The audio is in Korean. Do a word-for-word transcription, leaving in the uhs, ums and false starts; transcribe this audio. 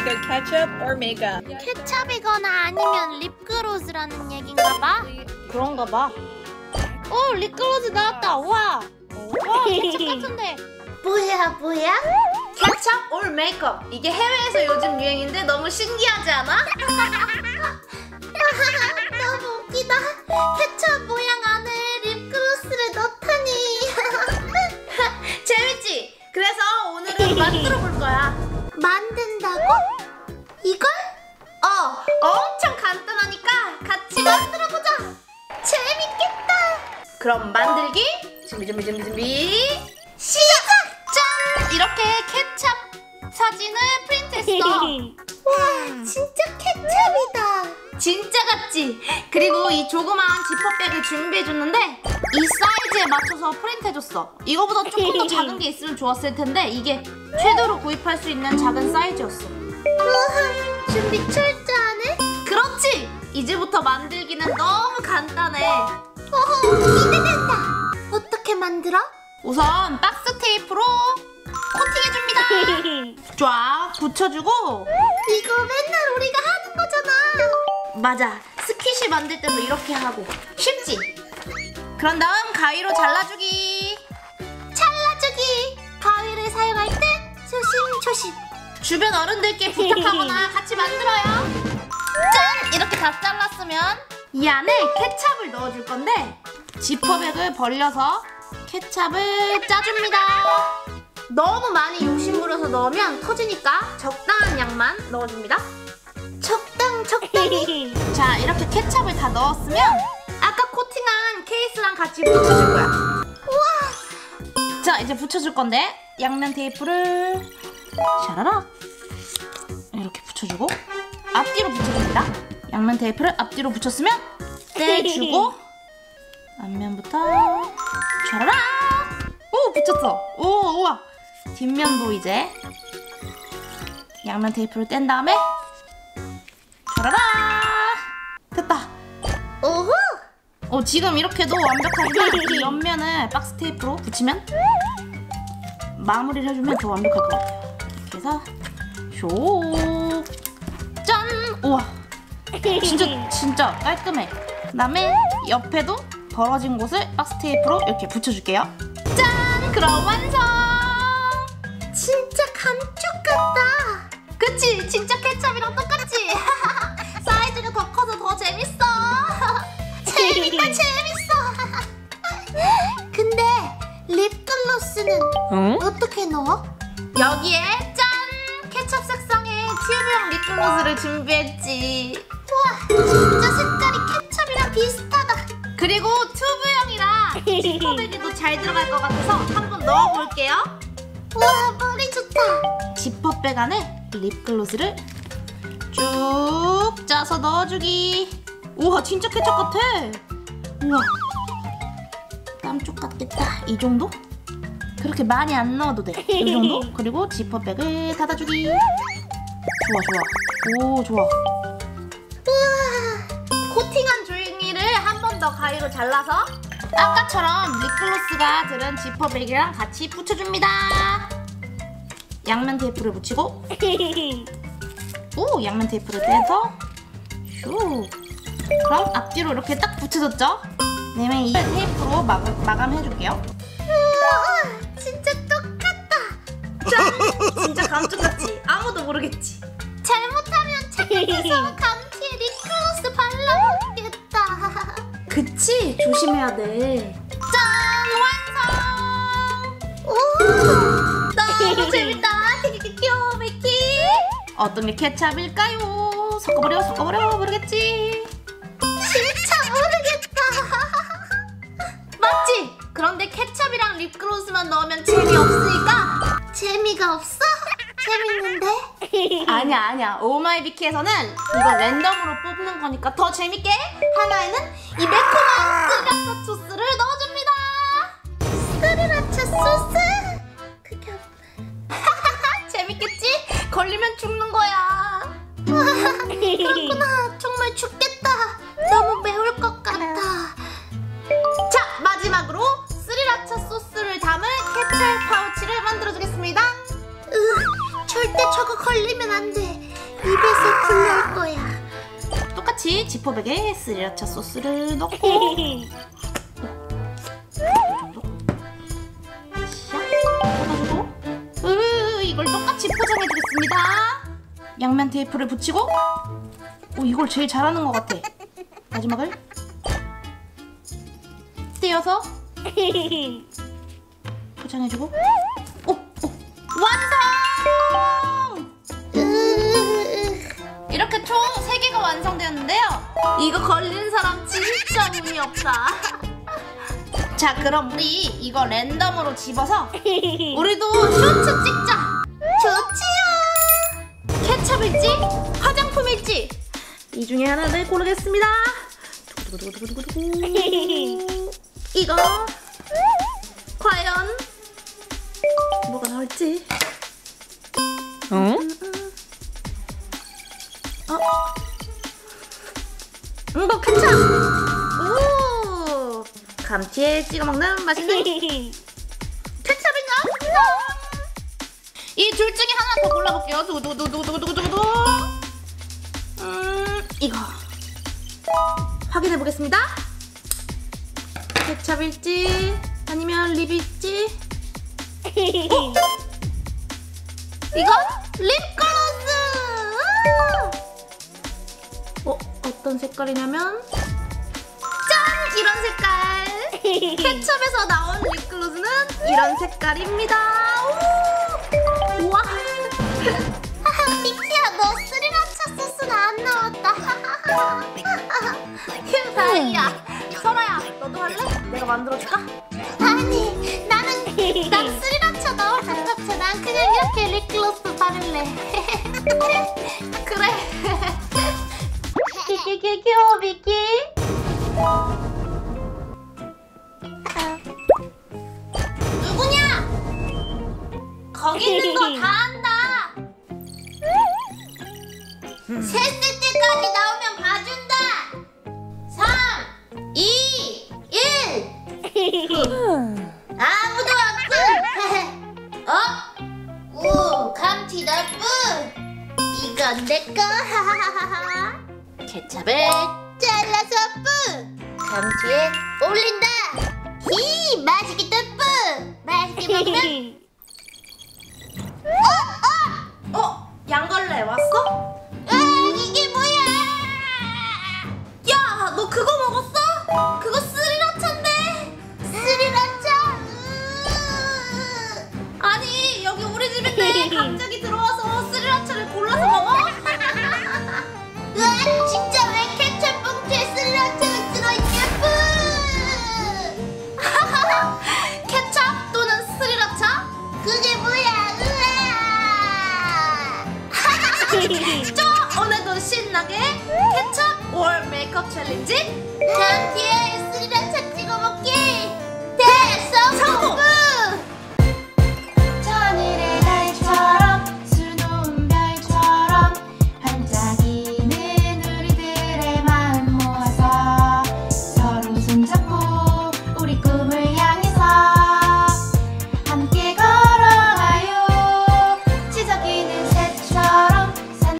good ketchup or makeup? 케찹이거나 아니면 립글로즈라는 얘긴가 봐. 그런가 봐. 어, 립글로즈 나왔다. 와. 와, 케찹 같은데. 뭐야 뭐야? 케찹 or 메이크업. 이게 해외에서 요즘 유행인데 너무 신기하지 않아? 너무 웃기다. 케찹 모양 안에 립글로스를 넣다니. 재밌지? 그래서 오늘은 만들어 볼 거야. 만든다고? 이걸? 어, 엄청 간단하니까 같이 만들어 보자. 재밌겠다. 그럼 만들기 준비 준비 준비 준비 시작! 짠! 이렇게 케찹 사진을 프린트했어. 와, 진짜 케찹이다. 진짜 같지? 그리고 이 조그만 지퍼백을 준비해줬는데 이 사이즈에 맞춰서 프린트해줬어. 이거보다 조금 더 작은 게 있으면 좋았을 텐데 이게 최대로 구입할 수 있는 작은 사이즈였어. 우와, 준비 철저하네. 그렇지! 이제부터 만들기는 너무 간단해. 어허, 기대된다. 어떻게 만들어? 우선 박스 테이프로 코팅해줍니다. 쫙 붙여주고. 이거 맨날 우리가 하는 거잖아. 맞아, 스퀴시 만들 때도 이렇게 하고. 쉽지? 그런 다음 가위로 잘라주기. 잘라주기. 가위를 사용할 땐 조심조심. 주변 어른들께 부탁하거나 같이 만들어요. 짠! 이렇게 다 잘랐으면 이 안에 케찹을 넣어줄 건데 지퍼백을 벌려서 케찹을 짜줍니다. 너무 많이 욕심 부려서 넣으면 터지니까 적당한 양만 넣어줍니다. 적당 적당히. 자, 이렇게 케찹을 다 넣었으면 아까 코팅한 케이스랑 같이 붙여줄 거야. 우와. 자, 이제 붙여줄 건데 양면 테이프를 샤라라 이렇게 붙여주고 앞뒤로 붙여줍니다. 양면 테이프를 앞뒤로 붙였으면 떼주고 앞면부터 샤라라. 오, 붙였어. 오, 우와. 뒷면도 이제 양면 테이프를 뗀 다음에 샤라라. 됐다. 오호. 어, 지금 이렇게도 완벽하지만 이 옆면을 박스 테이프로 붙이면 마무리를 해주면 더 완벽할 것 같아요. 이렇게 해서 쇼. 짠! 우와, 진짜 진짜 깔끔해. 그다음에 옆에도 벌어진 곳을 박스 테이프로 이렇게 붙여줄게요. 짠! 그럼 완성! 진짜 감쪽 같다. 그치? 진짜 케찹이랑 똑같지? 사이즈가 더 커서 더 재밌어. 재밌다 재밌어. 근데 립글로스는 응? 어떻게 넣어? 여기에 짠! 케찹 색상의 튜브형 립글로스를 준비했지. 우와, 진짜 색깔이 케찹이랑 비슷하다. 그리고 튜브형이라 지퍼백에도 잘 들어갈 것 같아서 한번 넣어볼게요. 우와, 머리 좋다. 지퍼백 안에 립글로스를 쭉 짜서 넣어주기. 우와, 진짜 케찹 같아. 우와, 깜쪽 같겠다. 이 정도? 그렇게 많이 안 넣어도 돼. 이 정도? 그리고 지퍼백을 닫아주기. 좋아 좋아. 오, 좋아. 우와. 코팅한 종이를 한 번 더 가위로 잘라서 아까처럼 립글로스가 들은 지퍼백이랑 같이 붙여줍니다. 양면 테이프를 붙이고 오, 양면 테이프를 떼서 슈. 그럼 앞뒤로 이렇게 딱 붙여줬죠? 그다음에 이 테이프로 마, 마감해줄게요. 우와, 진짜 똑같다. 짠! 진짜 감쪽같지? 아무도 모르겠지? 잘못하면 착각해서 감튀에 립글로스 발라먹겠다. 그치? 조심해야 돼. 짠! 완성! 오, 너무 재밌다. 귀여워, 미키. 어떤 게 케찹일까요? 섞어버려, 섞어버려. 모르겠지? 진짜 모르겠다. 맞지? 그런데 케찹이랑 립글로스만 넣으면 재미없으니까. 재미가 없어? 재밌는데? 아니야, 아니야. 오마이비키에서는 이거 랜덤으로 뽑는 거니까 더 재밌게 하나에는 이 매콤한 스리라차 소스를 넣어줍니다. 스리라차 소스? 그게 재밌겠지? 걸리면 죽는 거야. 그렇구나. 정말 죽겠다. 너무 매울 것 같다. 자, 마지막으로 스리라차 소스를 담은 케찹 파우치를 만들어주겠습니다. 으, 절대 저거 걸리면 안 돼. 입에서 불러올 거야. 똑같이 지퍼백에 스리라차 소스를 넣고 이 정도 샥 해가지고 으, 이걸 똑같이 포장해주겠습니다. 양면 테이프를 붙이고 오, 이걸 제일 잘하는 것 같아. 마지막을 떼어서 포장해주고 오, 오, 완성! 이렇게 총 세 개가 완성되었는데요. 이거 걸린 사람 진짜 운이 없다. 자, 그럼 우리 이거 랜덤으로 집어서 우리도 셔츠 찍자. 좋지요. 케첩일지 화장품일지 이 중에 하나를 고르겠습니다. 두구두구두구두구두구. 이거 과연 뭐가 나올지. 어? 어? 이거 케첩! 오! 감튀에 찍어 먹는 맛있는 케첩인가? 이 둘 중에 하나 더 골라볼게요. 두구두구두구두구두구. 음, 이거 확인해 보겠습니다. 케첩일지 아니면 립일지. 어? 이건 립글로스! 어, 어떤 색깔이냐면 짠! 이런 색깔! 케첩에서 나온 립글로스는 이런 색깔입니다. 우! 우와! 미키야, 너 스리라차 소스는 안 나왔다. 휴, 다행이야. 설아야, 너도 할래? 내가 만들어줄까? 아니, 나는 난 스리라차 나올 것 같아. 난 그냥 이렇게 립글로스 바를래. 그래. 끼끼끼 귀여워, 미키. 누구냐? 거기 있는 거 다 안다. 셋 셀 때까지 나오면 봐준다. 삼, 이, 일. 아무도 없군. 어? 오, 감튀 나쁜. 이건 내꺼. 케첩을 잘라서 뿌. 감튀에 올린다. 히, 맛있겠다 뿌. 맛있게 먹으면. 어, 어. 어? 양걸레 왔어? 아, 이게 뭐야? 야, 너 그거 먹었어? 그거 스리라차인데. 스리라차. 으. 아니, 여기 우리 집인데 갑자기 들어와서 스리라차를 골라서 먹어? 으아, 진짜 왜 케첩 봉투에 스리라차가 들어있냐? 뿌. 케첩 또는 스리라차? 그게 뭐야? 으아. 저 오늘도 신나게 케첩 올 메이크업 챌린지 감튀에